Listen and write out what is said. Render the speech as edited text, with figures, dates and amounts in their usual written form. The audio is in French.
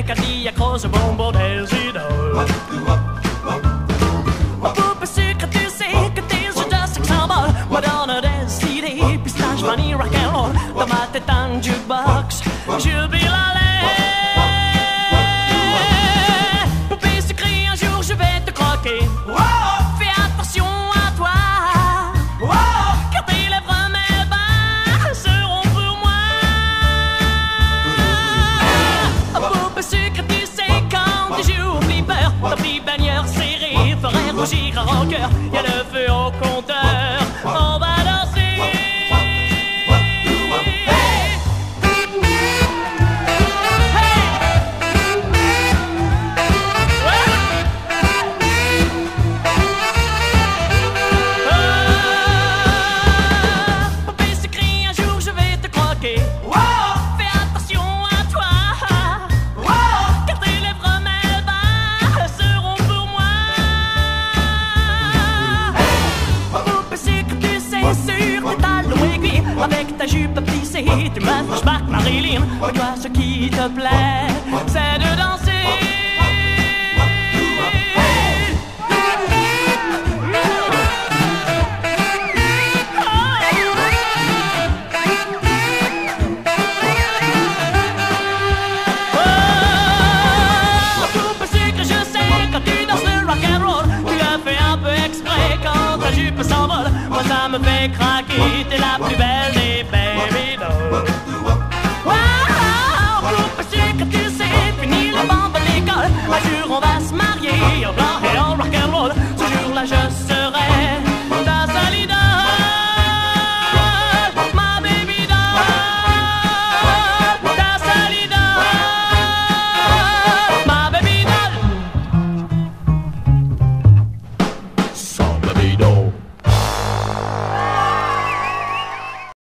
avec un lit accroche au bon bordel d'idole. Poupée sucrée, tu sais que tes yeux de sexe symbole me donnent des idées, pistache, vanille, rock'n'roll. Dans ma tête un jukebox, j'oublie la lettre. Poupée sucrée, un jour je vais te croquer. Fais attention à toi, car tes lèvres mes seront pour moi. Poupée sucrée, tu sais quand tu joues au flipper, ta petite bannière serrée ferait rougir un rancœur. Y'a le feu au compteur, on va danser. Avec ta jupe plissée, tu me flashback Marilyn. Regarde ce qui te plaît.